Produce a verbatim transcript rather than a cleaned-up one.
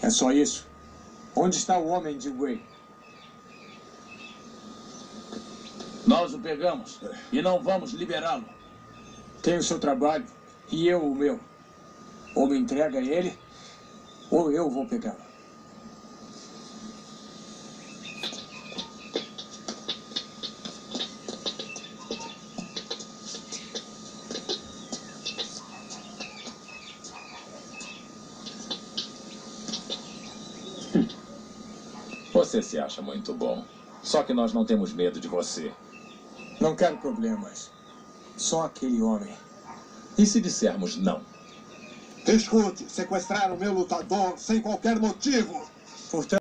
É só isso? Onde está o homem de Wei? Nós o pegamos e não vamos liberá-lo. Tem o seu trabalho e eu o meu. Ou me entrega ele, ou eu vou pegá-lo. Você se acha muito bom. Só que nós não temos medo de você. Não quero problemas. Só aquele homem. E se dissermos não? Escute, sequestraram meu lutador sem qualquer motivo. Portanto,